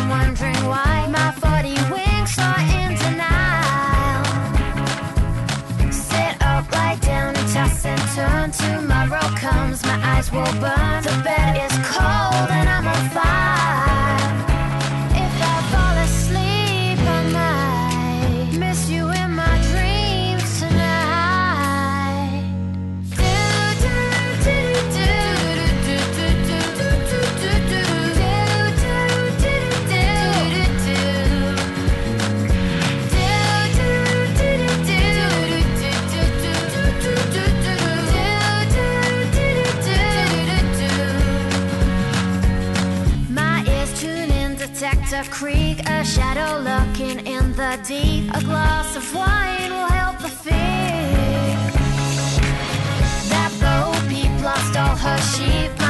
I'm wondering why my 40 winks are in denial. Sit up, lie down and toss and turn. Tomorrow comes, my eyes will burn. The bed is cold and I'm on fire. If I fall asleep, I might miss you in my dreams tonight. My ears tune in, Detective Creek, a shadow lurking in the deep. A glass of wine will help the fear. That Bo Peep lost all her sheep.